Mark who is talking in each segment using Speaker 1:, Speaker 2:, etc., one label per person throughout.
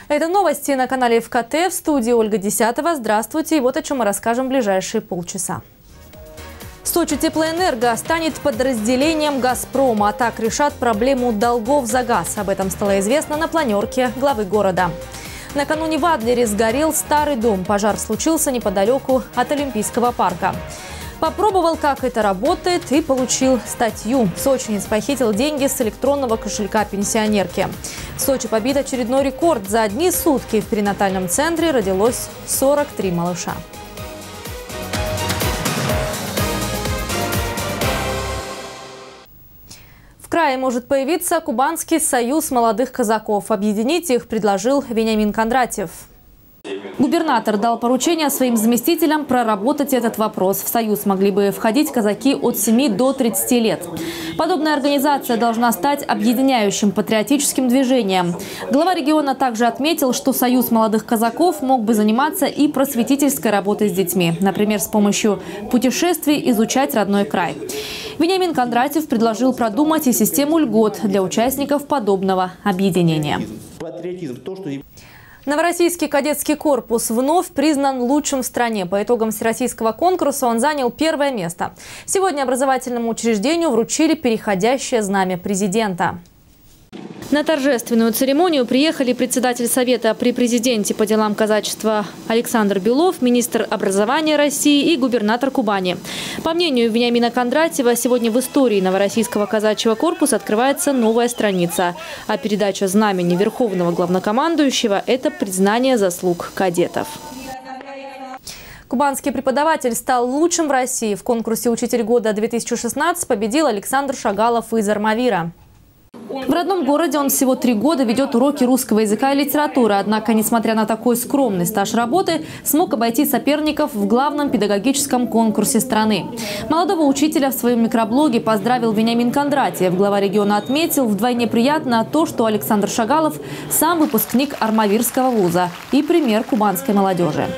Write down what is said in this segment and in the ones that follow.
Speaker 1: Это новости на канале ФКТ. В студии Ольга Десятова. Здравствуйте. И вот о чем мы расскажем в ближайшие полчаса. Сочи Теплоэнерго станет подразделением «Газпрома», а так решат проблему долгов за газ. Об этом стало известно на планерке главы города. Накануне в Адлере сгорел старый дом. Пожар случился неподалеку от Олимпийского парка. Попробовал, как это работает, и получил статью. Сочинец похитил деньги с электронного кошелька пенсионерки. В Сочи побит очередной рекорд. За одни сутки в перинатальном центре родилось 43 малыша. В крае может появиться Кубанский союз молодых казаков. Объединить их предложил Вениамин Кондратьев. Губернатор дал поручение своим заместителям проработать этот вопрос. В союз могли бы входить казаки от 7 до 30 лет. Подобная организация должна стать объединяющим патриотическим движением. Глава региона также отметил, что союз молодых казаков мог бы заниматься и просветительской работой с детьми. Например, с помощью путешествий изучать родной край. Вениамин Кондратьев предложил продумать и систему льгот для участников подобного объединения. Новороссийский кадетский корпус вновь признан лучшим в стране. По итогам всероссийского конкурса он занял первое место. Сегодня образовательному учреждению вручили переходящее знамя президента. На торжественную церемонию приехали председатель Совета при президенте по делам казачества Александр Белов, министр образования России и губернатор Кубани. По мнению Вениамина Кондратьева, сегодня в истории Новороссийского казачьего корпуса открывается новая страница. А передача знамени верховного главнокомандующего – это признание заслуг кадетов. Кубанский преподаватель стал лучшим в России. В конкурсе «Учитель года-2016» победил Александр Шагалов из Армавира. В родном городе он всего 3 года ведет уроки русского языка и литературы. Однако, несмотря на такой скромный стаж работы, смог обойти соперников в главном педагогическом конкурсе страны. Молодого учителя в своем микроблоге поздравил Вениамин Кондратьев. Глава региона отметил, вдвойне приятно то, что Александр Шагалов сам выпускник Армавирского вуза и пример кубанской молодежи.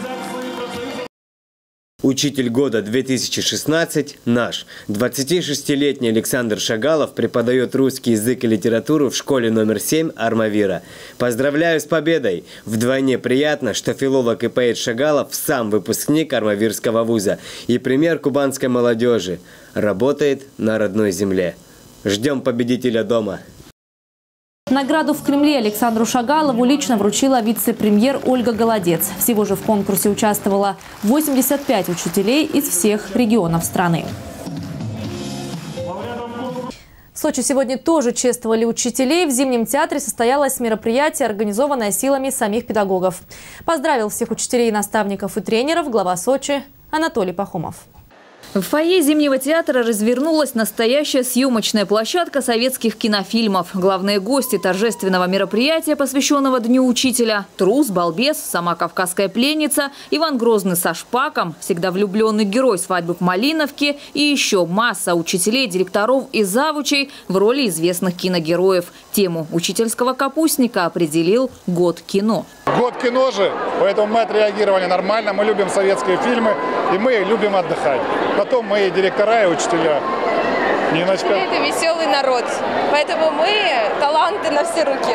Speaker 2: Учитель года 2016 наш. 26-летний Александр Шагалов преподает русский язык и литературу в школе номер 7 Армавира. Поздравляю с победой! Вдвойне приятно, что филолог и поэт Шагалов сам выпускник Армавирского вуза и пример кубанской молодежи. Работает на родной земле. Ждем победителя дома.
Speaker 1: Награду в Кремле Александру Шагалову лично вручила вице-премьер Ольга Голодец. Всего же в конкурсе участвовало 85 учителей из всех регионов страны. В Сочи сегодня тоже чествовали учителей. В Зимнем театре состоялось мероприятие, организованное силами самих педагогов. Поздравил всех учителей, наставников и тренеров глава Сочи Анатолий Пахомов.
Speaker 3: В фойе Зимнего театра развернулась настоящая съемочная площадка советских кинофильмов. Главные гости торжественного мероприятия, посвященного Дню учителя – трус, балбес, сама кавказская пленница, Иван Грозный со шпаком, всегда влюбленный герой свадьбы в Малиновке и еще масса учителей, директоров и завучей в роли известных киногероев. Тему учительского капустника определил «Год кино».
Speaker 4: Год кино же, поэтому мы отреагировали нормально. Мы любим советские фильмы и мы любим отдыхать. Потом мы и директора, и учителя. Ниночка.
Speaker 5: Это веселый народ, поэтому мы таланты на все руки.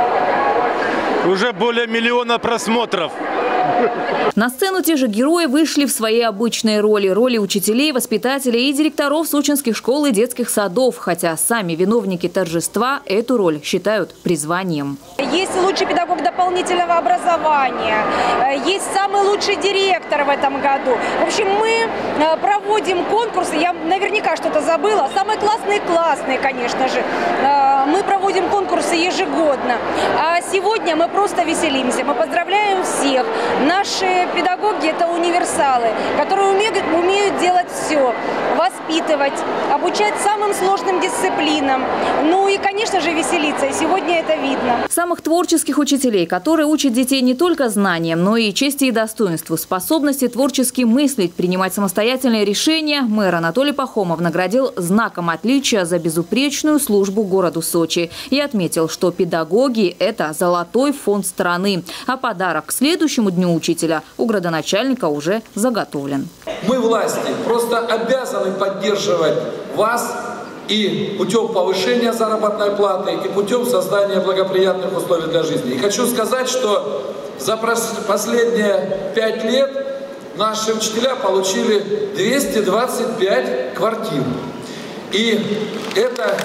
Speaker 6: Уже более 1 миллиона просмотров.
Speaker 3: На сцену те же герои вышли в свои обычные роли. Роли учителей, воспитателей и директоров сочинских школ и детских садов. Хотя сами виновники торжества эту роль считают призванием.
Speaker 5: Есть лучший педагог дополнительного образования. Есть самый лучший директор в этом году. В общем, мы проводим конкурсы. Я наверняка что-то забыла. Самые классные, конечно же. Мы проводим конкурсы ежегодно. А сегодня мы просто веселимся. Мы поздравляем всех. Наши педагоги – это универсалы, которые умеют делать все. Воспитывать, обучать самым сложным дисциплинам. Ну и, конечно же, веселиться. И сегодня это видно.
Speaker 3: Самых творческих учителей, которые учат детей не только знаниям, но и чести и достоинству, способности творчески мыслить, принимать самостоятельные решения, мэр Анатолий Пахомов наградил знаком отличия за безупречную службу городу Сочи. И отметил, что педагоги – это золотой фонд страны. А подарок к следующему Дню учителя у градоначальника уже заготовлен.
Speaker 7: Мы, власти, просто обязаны поддерживать вас и путем повышения заработной платы, и путем создания благоприятных условий для жизни. И хочу сказать, что за последние 5 лет наши учителя получили 225 квартир. И это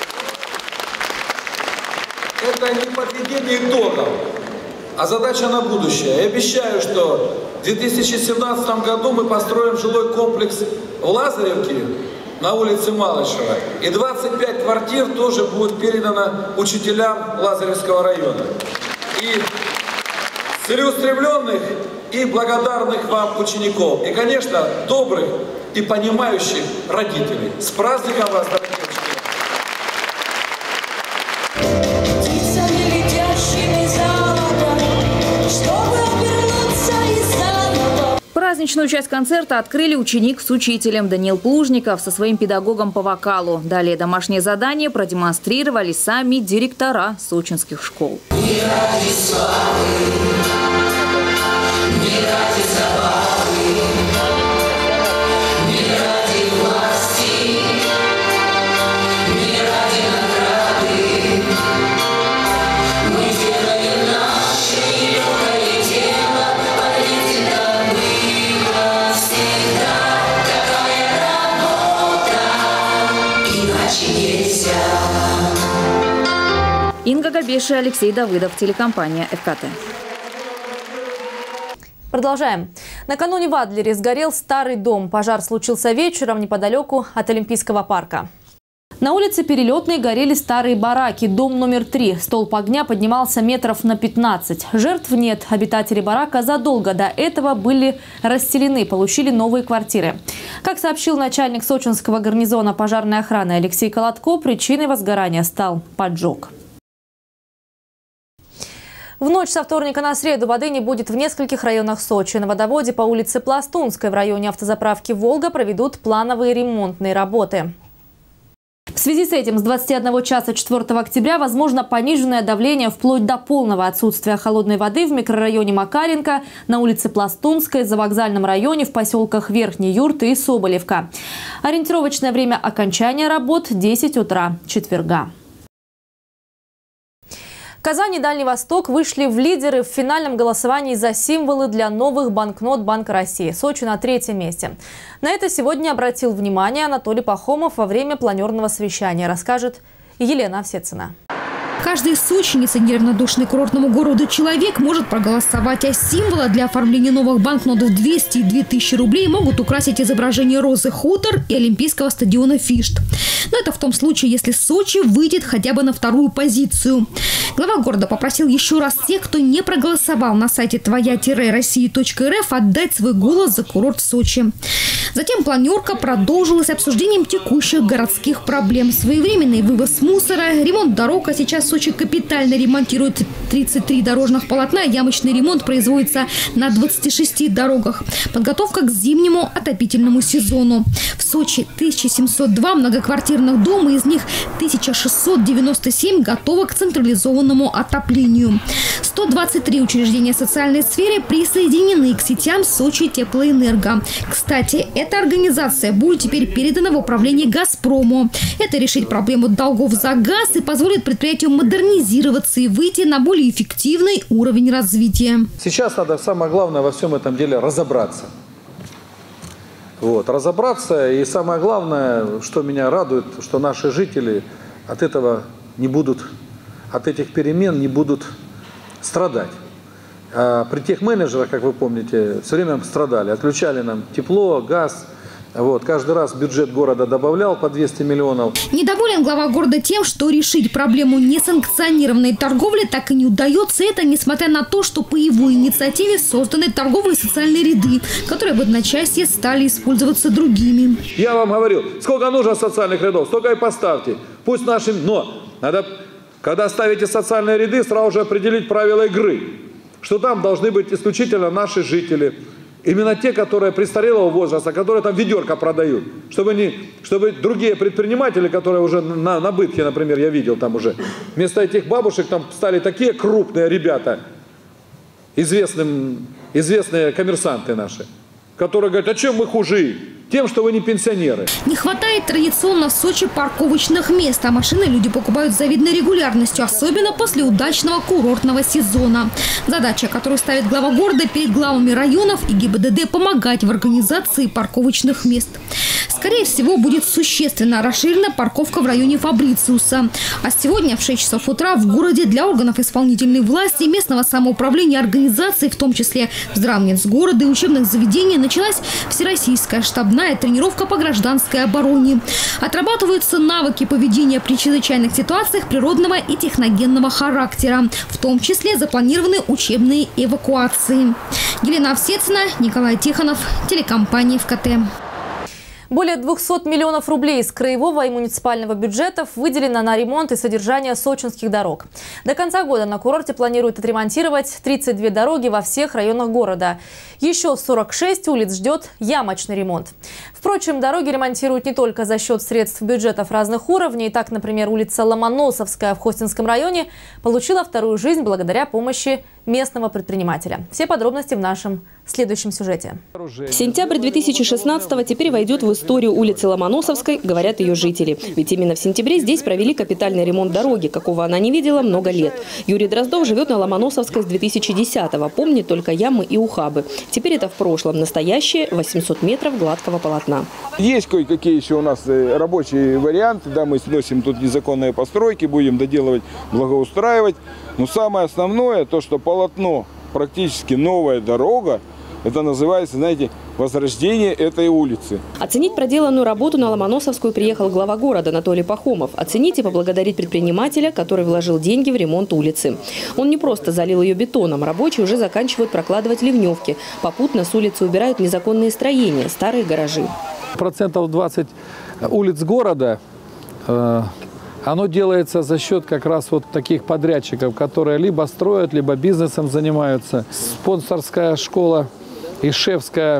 Speaker 7: не подведение итогов, а задача на будущее. Я обещаю, что в 2017 году мы построим жилой комплекс в Лазаревке на улице Малышева. И 25 квартир тоже будет передано учителям Лазаревского района. И целеустремленных и благодарных вам учеников. И, конечно, добрых и понимающих родителей. С праздником вас, дорогие учителя!
Speaker 3: Праздничную часть концерта открыли ученик с учителем. Даниил Плужников со своим педагогом по вокалу. Далее домашнее задание продемонстрировали сами директора сочинских школ. Не ради славы, не ради забавы, не ради власти, не ради награды. Мы делали наше легкое дело, подлетело было всегда. Такая работа, иначе нельзя. Инга Габеша, Алексей Давыдов, телекомпания ФКТ.
Speaker 1: Продолжаем. Накануне в Адлере сгорел старый дом. Пожар случился вечером неподалеку от Олимпийского парка. На улице Перелетной горели старые бараки. Дом номер 3. Столб огня поднимался метров на 15. Жертв нет. Обитатели барака задолго до этого были расселены, получили новые квартиры. Как сообщил начальник сочинского гарнизона пожарной охраны Алексей Колотко, причиной возгорания стал поджог. В ночь со вторника на среду воды не будет в нескольких районах Сочи. На водоводе по улице Пластунской в районе автозаправки «Волга» проведут плановые ремонтные работы. В связи с этим с 21 часа 4 октября возможно пониженное давление вплоть до полного отсутствия холодной воды в микрорайоне Макаренко, на улице Пластунской, завокзальном районе, в поселках Верхний Юрты и Соболевка. Ориентировочное время окончания работ – 10 утра четверга. Казань и Дальний Восток вышли в лидеры в финальном голосовании за символы для новых банкнот Банка России. Сочи на 3-м месте. На это сегодня обратил внимание Анатолий Пахомов во время планерного совещания. Расскажет Елена Овсецина.
Speaker 8: Каждый сочинец и неравнодушный к курортному городу человек может проголосовать, а символы для оформления новых банкнот в 200 и 2000 рублей могут украсить изображение розы Хутор и Олимпийского стадиона Фишт. Но это в том случае, если Сочи выйдет хотя бы на 2-ю позицию. Глава города попросил еще раз тех, кто не проголосовал на сайте твоя-россия.рф, отдать свой голос за курорт Сочи. Затем планерка продолжилась обсуждением текущих городских проблем. Своевременный вывоз мусора, ремонт дорог, а сейчас Сочи капитально ремонтирует 33 дорожных полотна, ямочный ремонт производится на 26 дорогах. Подготовка к зимнему отопительному сезону. В Сочи 1702 многоквартирных дома, из них 1697 готовы к централизованному отоплению. 123 учреждения социальной сферы присоединены к сетям Сочи Теплоэнерго. Кстати, эта организация будет теперь передана в управление «Газпрому». Это решит проблему долгов за газ и позволит предприятию модернизироваться и выйти на более эффективный уровень развития.
Speaker 9: Сейчас надо, самое главное, во всем этом деле разобраться. Разобраться. И самое главное, что меня радует, что наши жители от этого не будут, от этих перемен не будут страдать. А при тех менеджерах, как вы помните, все время страдали. Отключали нам тепло, газ. Каждый раз бюджет города добавлял по 200 миллионов.
Speaker 8: Недоволен глава города тем, что решить проблему несанкционированной торговли так и не удается. Это несмотря на то, что по его инициативе созданы торговые социальные ряды, которые в одночасье стали использоваться другими.
Speaker 9: Я вам говорю, сколько нужно социальных рядов, столько и поставьте. Пусть нашим... Но надо, когда ставите социальные ряды, сразу же определить правила игры. Что там должны быть исключительно наши жители. Именно те, которые престарелого возраста, которые там ведерко продают. Чтобы другие предприниматели, которые уже на бытке, например, я видел там уже, вместо этих бабушек там стали такие крупные ребята, известные коммерсанты наши, которые говорят, а чем мы хуже? тем, что вы не пенсионеры.
Speaker 8: Не хватает традиционно в Сочи парковочных мест, а машины люди покупают с завидной регулярностью, особенно после удачного курортного сезона. Задача, которую ставит глава города перед главами районов и ГИБДД, помогать в организации парковочных мест. Скорее всего, будет существенно расширена парковка в районе Фабрициуса. А сегодня в 6 часов утра в городе для органов исполнительной власти, местного самоуправления, организаций, в том числе здравницгорода и учебных заведений, началась всероссийская штабная тренировка по гражданской обороне. Отрабатываются навыки поведения при чрезвычайных ситуациях природного и техногенного характера. В том числе запланированы учебные эвакуации. Елена Овсецина, Николай Тихонов, телекомпания ФКТ.
Speaker 1: Более 200 миллионов рублей из краевого и муниципального бюджетов выделено на ремонт и содержание сочинских дорог. До конца года на курорте планируют отремонтировать 32 дороги во всех районах города. Еще 46 улиц ждет ямочный ремонт. Впрочем, дороги ремонтируют не только за счет средств бюджетов разных уровней. Так, например, улица Ломоносовская в Хостинском районе получила вторую жизнь благодаря помощи местного предпринимателя. Все подробности в нашем следующем сюжете.
Speaker 10: Сентябрь 2016-го теперь войдет в историю улицы Ломоносовской, говорят ее жители. Ведь именно в сентябре здесь провели капитальный ремонт дороги, какого она не видела много лет. Юрий Дроздов живет на Ломоносовской с 2010-го, помнит только ямы и ухабы. Теперь это в прошлом. Настоящее 800 метров гладкого полотна.
Speaker 11: Есть кое-какие еще у нас рабочие варианты. Да, мы сносим тут незаконные постройки, будем доделывать, благоустраивать. Но самое основное, то, что полотно, практически новая дорога, это называется, знаете, возрождение этой улицы.
Speaker 10: Оценить проделанную работу на Ломоносовскую приехал глава города Анатолий Пахомов. Оценить и поблагодарить предпринимателя, который вложил деньги в ремонт улицы. Он не просто залил ее бетоном. Рабочие уже заканчивают прокладывать ливневки. Попутно с улицы убирают незаконные строения, старые гаражи.
Speaker 9: Процентов 20 улиц города оно делается за счет как раз вот таких подрядчиков, которые либо строят, либо бизнесом занимаются. Спонсорская школа Ишевская,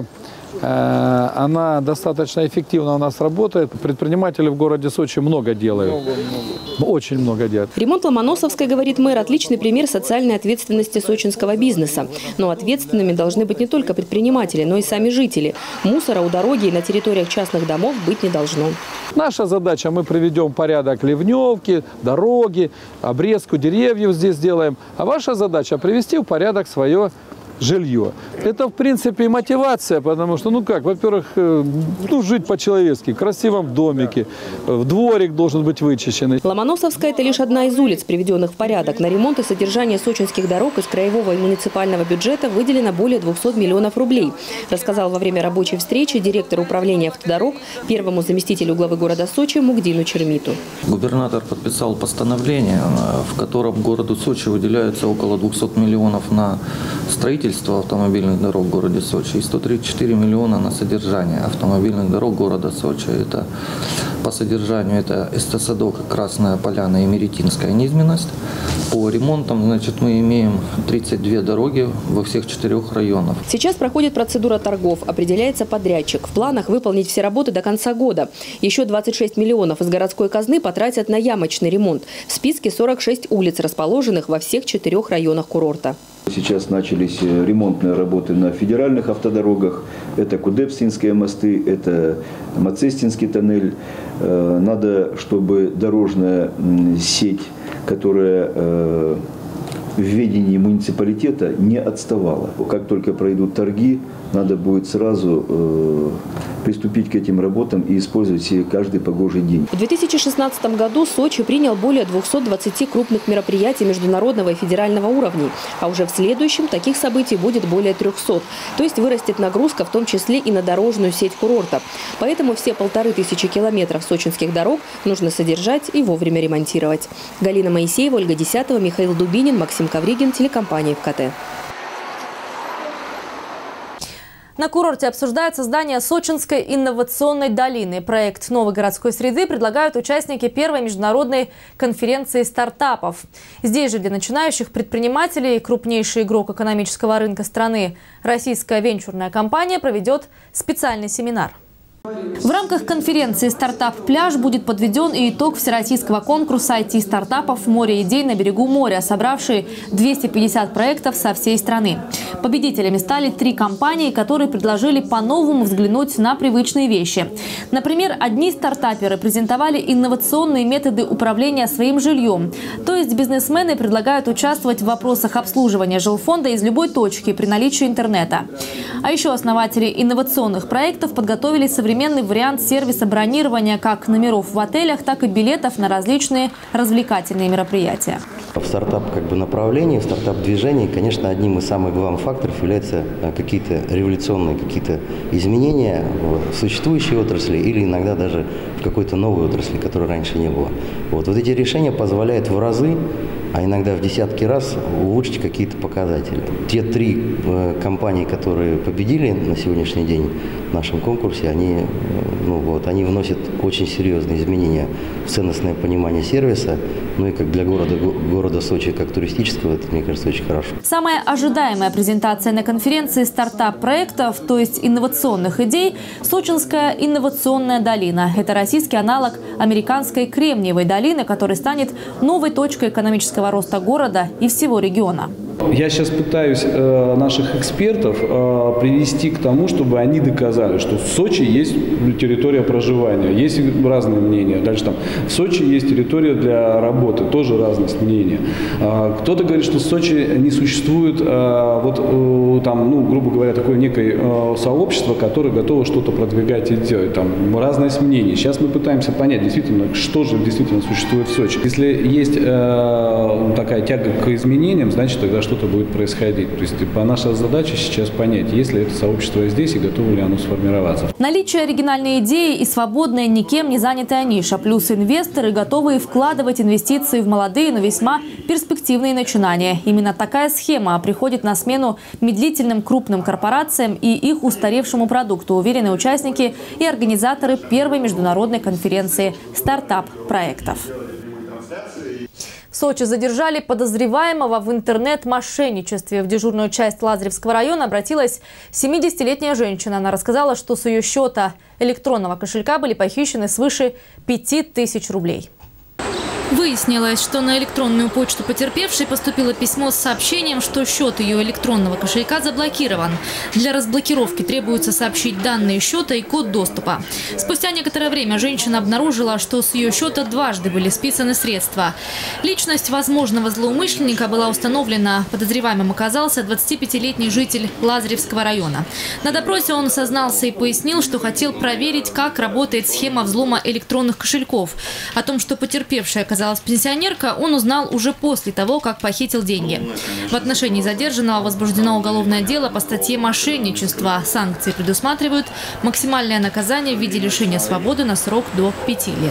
Speaker 9: она достаточно эффективно у нас работает. Предприниматели в городе Сочи много делают. Очень много делают.
Speaker 10: Ремонт Ломоносовской, говорит мэр, отличный пример социальной ответственности сочинского бизнеса. Но ответственными должны быть не только предприниматели, но и сами жители. Мусора у дороги и на территориях частных домов быть не должно.
Speaker 9: Наша задача, мы приведем порядок ливневки, дороги, обрезку деревьев здесь сделаем. А ваша задача привести в порядок свое жилье. Это, в принципе, мотивация, потому что, во-первых, жить по-человечески, в красивом домике, дворик должен быть вычищенный.
Speaker 10: Ломоносовская – это лишь одна из улиц, приведенных в порядок. На ремонт и содержание сочинских дорог из краевого и муниципального бюджета выделено более 200 миллионов рублей, рассказал во время рабочей встречи директор управления автодорог первому заместителю главы города Сочи Мугдину Чермиту.
Speaker 12: Губернатор подписал постановление, в котором городу Сочи выделяется около 200 миллионов на строительство автомобильных дорог в городе Сочи и 134 миллиона на содержание автомобильных дорог города Сочи. Это по содержанию это Эстосадок, Красная Поляна и Меретинская низменность. По ремонтам, мы имеем 32 дороги во всех 4 районах.
Speaker 10: Сейчас проходит процедура торгов, определяется подрядчик. В планах выполнить все работы до конца года. Еще 26 миллионов из городской казны потратят на ямочный ремонт. В списке 46 улиц, расположенных во всех 4 районах курорта.
Speaker 13: Сейчас начались ремонтные работы на федеральных автодорогах. Это Кудепстинские мосты, это Мацестинский тоннель. Надо, чтобы дорожная сеть, которая в ведении муниципалитета, не отставала. Как только пройдут торги, надо будет сразу приступить к этим работам и использовать каждый погожий день.
Speaker 10: В 2016 году Сочи принял более 220 крупных мероприятий международного и федерального уровней. А уже в следующем таких событий будет более 300. То есть вырастет нагрузка, в том числе и на дорожную сеть курорта. Поэтому все 1500 километров сочинских дорог нужно содержать и вовремя ремонтировать. Галина Моисеева, Ольга Десятова, Михаил Дубинин, Максим Ковригин, телекомпания ФКТ.
Speaker 1: На курорте обсуждают создание Сочинской инновационной долины. Проект новой городской среды предлагают участники первой международной конференции стартапов. Здесь же для начинающих предпринимателей крупнейший игрок экономического рынка страны, российская венчурная компания, проведет специальный семинар. В рамках конференции «Стартап-пляж» будет подведен и итог всероссийского конкурса IT-стартапов «Море идей на берегу моря», собравший 250 проектов со всей страны. Победителями стали 3 компании, которые предложили по-новому взглянуть на привычные вещи. Например, одни стартаперы презентовали инновационные методы управления своим жильем. То есть бизнесмены предлагают участвовать в вопросах обслуживания жилфонда из любой точки при наличии интернета. А еще основатели инновационных проектов подготовили современный вариант сервиса бронирования как номеров в отелях, так и билетов на различные развлекательные мероприятия.
Speaker 14: В стартап направлении, в стартап-движении, конечно, одним из самых главных факторов являются какие-то революционные изменения в существующей отрасли или иногда даже в какой-то новой отрасли, которой раньше не было. Вот эти решения позволяют в разы, а иногда в десятки раз улучшить какие-то показатели. Те 3 компании, которые победили на сегодняшний день в нашем конкурсе, они вносят очень серьезные изменения в ценностное понимание сервиса, и как для города Сочи, как туристического, это, мне кажется, очень хорошо.
Speaker 1: Самая ожидаемая презентация на конференции стартап-проектов, то есть инновационных идей, Сочинская инновационная долина. Это российский аналог американской Кремниевой долины, который станет новой точкой экономического роста города и всего региона.
Speaker 15: Я сейчас пытаюсь наших экспертов привести к тому, чтобы они доказали, что в Сочи есть территория проживания, есть разные мнения. Дальше в Сочи есть территория для работы, тоже разные мнения. Кто-то говорит, что в Сочи не существует, грубо говоря, такое некое сообщество, которое готово что-то продвигать и делать. Там разные мнения. Сейчас мы пытаемся понять, действительно, что же действительно существует в Сочи. Если есть такая тяга к изменениям, значит, тогда что-то будет происходить. То есть наша задача сейчас понять, есть ли это сообщество здесь и готово ли оно сформироваться.
Speaker 1: Наличие оригинальной идеи и свободная, никем не занятая ниша, плюс инвесторы, готовые вкладывать инвестиции в молодые, но весьма перспективные начинания. Именно такая схема приходит на смену медлительным крупным корпорациям и их устаревшему продукту, уверены участники и организаторы первой международной конференции стартап-проектов. В Сочи задержали подозреваемого в интернет-мошенничестве. В дежурную часть Лазаревского района обратилась 70-летняя женщина. Она рассказала, что с ее счета электронного кошелька были похищены свыше 5000 рублей. Выяснилось, что на электронную почту потерпевшей поступило письмо с сообщением, что счет ее электронного кошелька заблокирован. Для разблокировки требуется сообщить данные счета и код доступа. Спустя некоторое время женщина обнаружила, что с ее счета дважды были списаны средства. Личность возможного злоумышленника была установлена. Подозреваемым оказался 25-летний житель Лазаревского района. На допросе он сознался и пояснил, что хотел проверить, как работает схема взлома электронных кошельков. О том, что потерпевшая оказалась пенсионерка, он узнал уже после того, как похитил деньги. В отношении задержанного возбуждено уголовное дело по статье «Мошенничество». Санкции предусматривают максимальное наказание в виде лишения свободы на срок до 5 лет.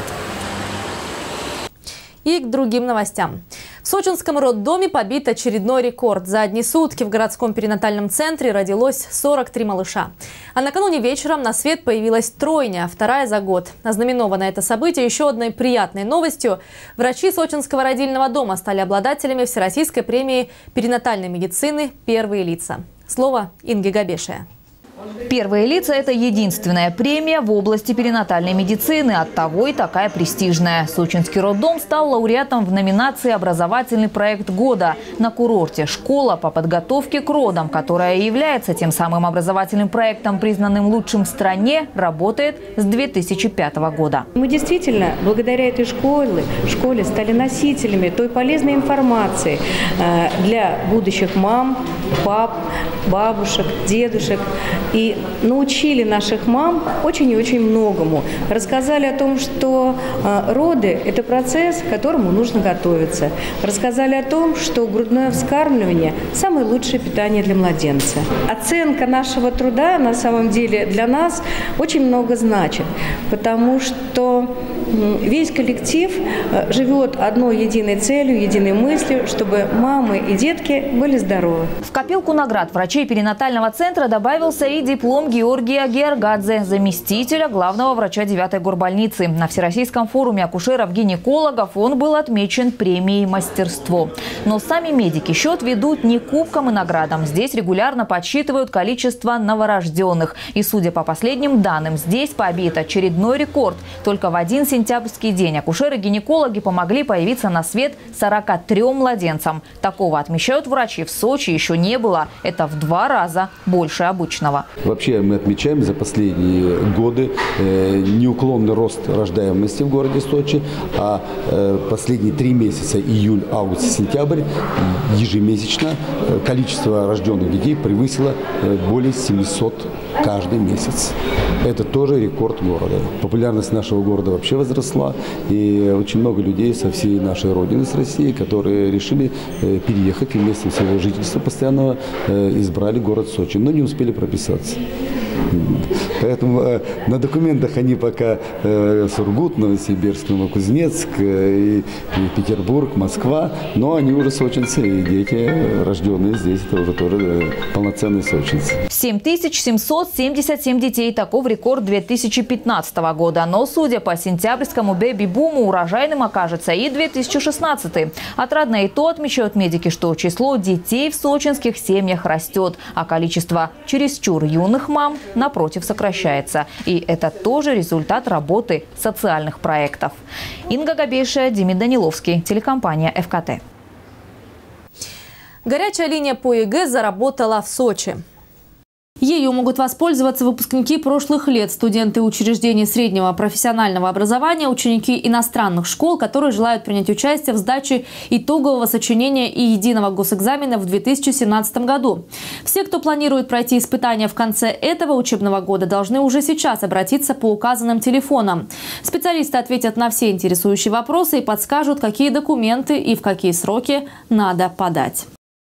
Speaker 1: И к другим новостям. В сочинском роддоме побит очередной рекорд. За одни сутки в городском перинатальном центре родилось 43 малыша. А накануне вечером на свет появилась тройня, вторая за год. Ознаменовано это событие еще одной приятной новостью. Врачи Сочинского родильного дома стали обладателями Всероссийской премии перинатальной медицины «Первые лица». Слово Инги Габешия.
Speaker 3: «Первые лица» – это единственная премия в области перинатальной медицины. Оттого и такая престижная. Сочинский роддом стал лауреатом в номинации «Образовательный проект года» на курорте «Школа по подготовке к родам», которая является тем самым образовательным проектом, признанным лучшим в стране, работает с 2005 года.
Speaker 16: Мы действительно, благодаря этой школе стали носителями той полезной информации для будущих мам, пап, бабушек, дедушек. И научили наших мам очень и очень многому. Рассказали о том, что роды – это процесс, к которому нужно готовиться. Рассказали о том, что грудное вскармливание – самое лучшее питание для младенца. Оценка нашего труда на самом деле для нас очень много значит, потому что весь коллектив живет одной единой целью, единой мыслью, чтобы мамы и детки были здоровы.
Speaker 3: В копилку наград врачей перинатального центра добавился и диплом Георгия Георгадзе, заместителя главного врача 9-й горбольницы. На Всероссийском форуме акушеров-гинекологов он был отмечен премией «Мастерство». Но сами медики счет ведут не кубкам и наградам. Здесь регулярно подсчитывают количество новорожденных. И, судя по последним данным, здесь побит очередной рекорд. Только в один сентябрьский день акушеры-гинекологи помогли появиться на свет 43 младенцам. Такого, отмечают врачи, в Сочи еще не было. Это в 2 раза больше обычного.
Speaker 17: Вообще мы отмечаем за последние годы неуклонный рост рождаемости в городе Сочи, а последние 3 месяца, июль, август, сентябрь, ежемесячно количество рожденных детей превысило более 700 каждый месяц. Это тоже рекорд города. Популярность нашего города вообще возросла, и очень много людей со всей нашей родины, с России, которые решили переехать и местом своего жительства постоянного избрали город Сочи, но не успели прописаться. Поэтому на документах они пока Сургут, Новосибирск, Новокузнецк, и Петербург, Москва, но они уже сочинцы, и дети, рожденные здесь, это уже тоже полноценные сочинцы.
Speaker 3: 7777 детей – таков рекорд 2015 года. Но, судя по сентябрьскому бэби-буму, урожайным окажется и 2016. Отрадно и то, отмечают медики, что число детей в сочинских семьях растет, а количество чересчур юных мам, напротив, сокращается. И это тоже результат работы социальных проектов. Инга Габейшая, Демид Даниловский, телекомпания ФКТ.
Speaker 1: Горячая линия по ЕГЭ заработала в Сочи. Ею могут воспользоваться выпускники прошлых лет, студенты учреждений среднего профессионального образования, ученики иностранных школ, которые желают принять участие в сдаче итогового сочинения и единого госэкзамена в 2017 году. Все, кто планирует пройти испытания в конце этого учебного года, должны уже сейчас обратиться по указанным телефонам. Специалисты ответят на все интересующие вопросы и подскажут, какие документы и в какие сроки надо подать.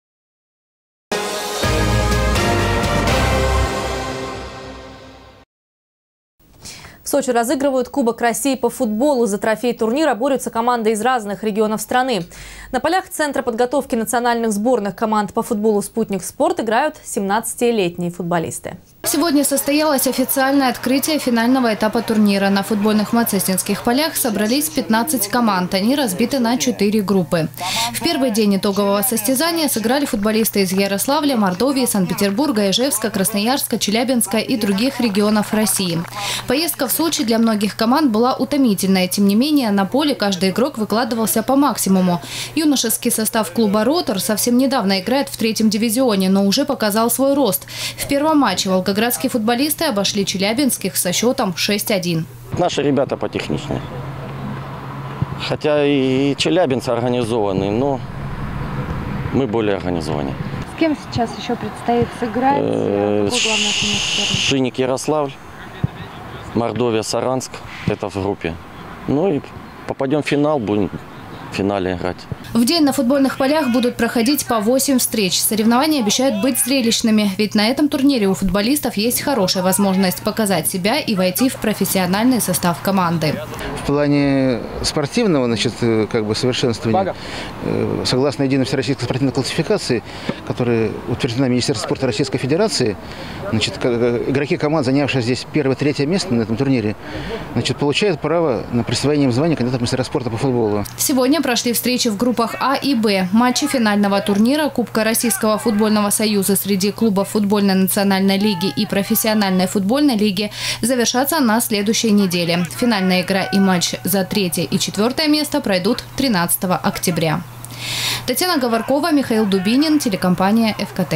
Speaker 1: В Сочи разыгрывают Кубок России по футболу. За трофей турнира борются команды из разных регионов страны. На полях Центра подготовки национальных сборных команд по футболу «Спутник Спорт» играют 17-летние футболисты.
Speaker 8: Сегодня состоялось официальное открытие финального этапа турнира. На футбольных мацестинских полях собрались 15 команд. Они разбиты на 4 группы. В первый день итогового состязания сыграли футболисты из Ярославля, Мордовии, Санкт-Петербурга, Ижевска, Красноярска, Челябинска и других регионов России. Поездка в Сочи для многих команд была утомительной. Тем не менее, на поле каждый игрок выкладывался по максимуму. Юношеский состав клуба «Ротор» совсем недавно играет в 3-м дивизионе, но уже показал свой рост. В первом матче волгоградские футболисты обошли челябинских со счетом 6-1.
Speaker 18: Наши ребята потехничнее. Хотя и челябинцы организованы, но мы более организованы.
Speaker 19: С кем сейчас еще предстоит сыграть?
Speaker 18: Шинник Ярославль, Мордовия, Саранск. Это в группе. Ну и попадем в финал, будем в финале играть.
Speaker 8: В день на футбольных полях будут проходить по 8 встреч. Соревнования обещают быть зрелищными, ведь на этом турнире у футболистов есть хорошая возможность показать себя и войти в профессиональный состав команды.
Speaker 20: В плане спортивного, значит, как бы совершенствования, согласно единой всероссийской спортивной классификации, которая утверждена Министерством спорта Российской Федерации, значит, игроки команд, занявшие здесь 1-3 место на этом турнире, значит, получают право на присвоение им звания кандидата в мастера спорта по футболу.
Speaker 8: Сегодня прошли встречи в группах А и Б. Матчи финального турнира Кубка Российского футбольного союза среди клубов футбольной национальной лиги и профессиональной футбольной лиги завершатся на следующей неделе. Финальная игра и матч за 3 и 4 место пройдут 13 октября. Татьяна Говоркова, Михаил Дубинин, телекомпания ФКТ.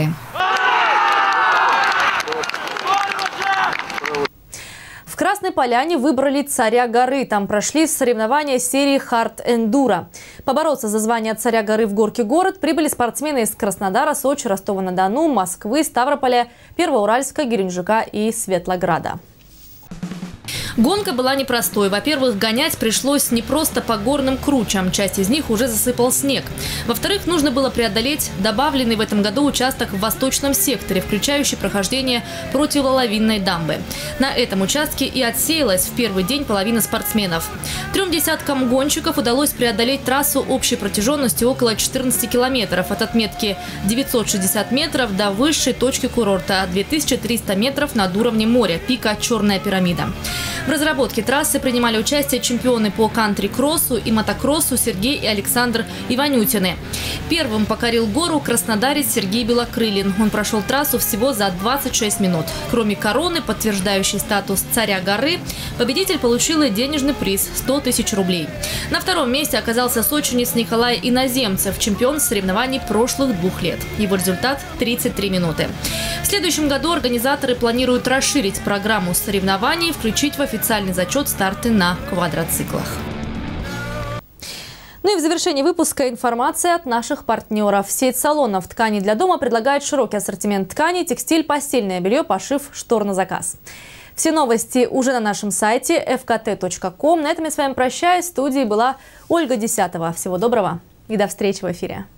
Speaker 1: В Красной Поляне выбрали царя горы. Там прошли соревнования серии «Хард Эндуро». Побороться за звание царя горы в горке город прибыли спортсмены из Краснодара, Сочи, Ростова-на-Дону, Москвы, Ставрополя, Первоуральска, Геленджика и Светлограда. Гонка была непростой. Во-первых, гонять пришлось не просто по горным кручам. Часть из них уже засыпал снег. Во-вторых, нужно было преодолеть добавленный в этом году участок в восточном секторе, включающий прохождение противолавинной дамбы. На этом участке и отсеялась в первый день половина спортсменов. 3 десяткам гонщиков удалось преодолеть трассу общей протяженностью около 14 километров от отметки 960 метров до высшей точки курорта 2300 метров над уровнем моря, пика Черная пирамида. В разработке трассы принимали участие чемпионы по кантри-кроссу и мотокроссу Сергей и Александр Иванютины. Первым покорил гору краснодарец Сергей Белокрылин. Он прошел трассу всего за 26 минут. Кроме короны, подтверждающей статус царя горы, победитель получил и денежный приз – 100 тысяч рублей. На втором месте оказался сочинец Николай Иноземцев, чемпион соревнований прошлых 2 лет. Его результат – 33 минуты. В следующем году организаторы планируют расширить программу соревнований и включить в официальный зачет старты на квадроциклах. Ну и в завершении выпуска информация от наших партнеров. Сеть салонов тканей для дома предлагает широкий ассортимент тканей, текстиль, постельное белье, пошив, штор на заказ. Все новости уже на нашем сайте fkt.com. На этом я с вами прощаюсь. В студии была Ольга Десятова. Всего доброго и до встречи в эфире.